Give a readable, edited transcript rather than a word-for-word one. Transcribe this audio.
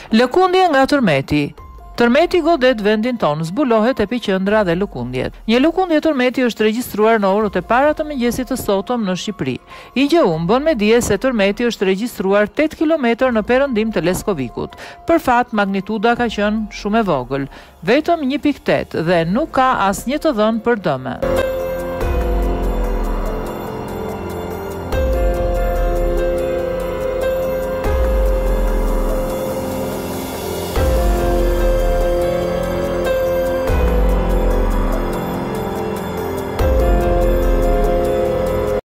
Lëkundje nga tërmeti. Tërmeti godet vendin tonë, zbulohet epiqendra dhe lëkundjet. Një lëkundje tërmeti është regjistruar në orët e para të mëngjesit të sotëm në Shqipëri. IGU bën me dije se tërmeti është regjistruar 8 km në perëndim të Leskovikut. Për fat, magnituda ka qenë shumë e vogël, vetëm 1.8 dhe nuk ka asnjë të dhënë për dëme.